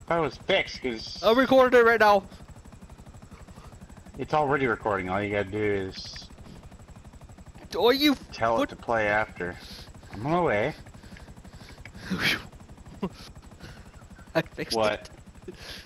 thought it was fixed because I'm recording it right now. it's already recording. All you gotta do is Oh, you. tell What? it to play after. I'm on my way. I fixed What? it.